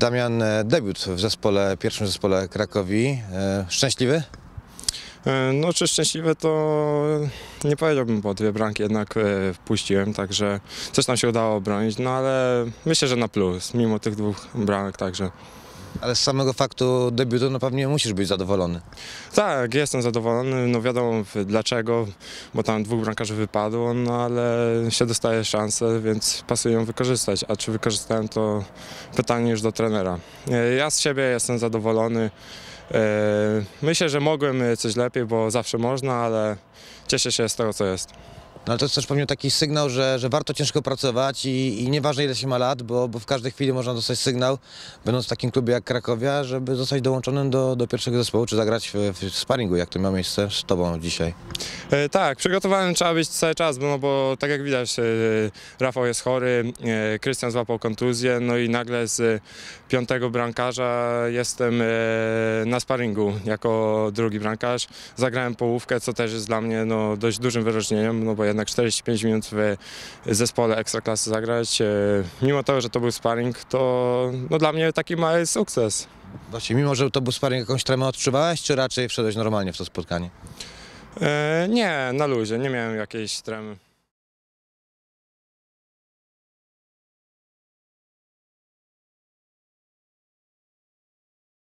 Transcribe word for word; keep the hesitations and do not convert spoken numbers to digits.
Damian, e, debiut w zespole, pierwszym zespole Krakowi. E, Szczęśliwy? No czy szczęśliwe, to nie powiedziałbym, bo dwie bramki jednak e, wpuściłem, także coś nam się udało obronić, no ale myślę, że na plus, mimo tych dwóch bramek, także. Ale z samego faktu debiutu no pewnie musisz być zadowolony. Tak, jestem zadowolony, no wiadomo dlaczego, bo tam dwóch bramkarzy wypadło, no ale się dostaje szansę, więc pasuje ją wykorzystać, a czy wykorzystałem, to pytanie już do trenera. E, Ja z siebie jestem zadowolony. Myślę, że mogłem coś lepiej, bo zawsze można, ale cieszę się z tego, co jest. No ale to jest też pewnie taki sygnał, że, że warto ciężko pracować i, i nieważne ile się ma lat, bo, bo w każdej chwili można dostać sygnał, będąc w takim klubie jak Krakowia, żeby zostać dołączonym do, do pierwszego zespołu, czy zagrać w, w sparingu, jak to ma miejsce z Tobą dzisiaj. E, tak, przygotowany trzeba być cały czas, bo, no bo tak jak widać, e, Rafał jest chory, e, Krystian złapał kontuzję, no i nagle z piątego bramkarza jestem e, na sparingu jako drugi bramkarz. Zagrałem połówkę, co też jest dla mnie no, dość dużym wyróżnieniem, no bo jednak czterdzieści pięć minut w zespole Ekstraklasy zagrać. E, mimo tego, że to był sparing, to no, dla mnie taki mały sukces. Właśnie, mimo że to był sparing, jakąś tremę odczuwałeś, czy raczej wszedłeś normalnie w to spotkanie? E, nie, na luzie, nie miałem jakiejś tremy.